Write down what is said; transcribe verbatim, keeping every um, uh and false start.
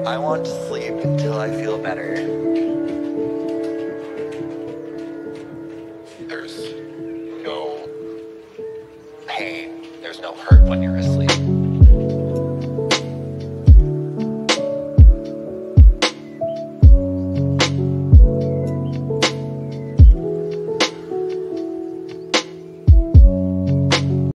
I want to sleep until I feel better. There's no pain, there's no hurt when you're asleep.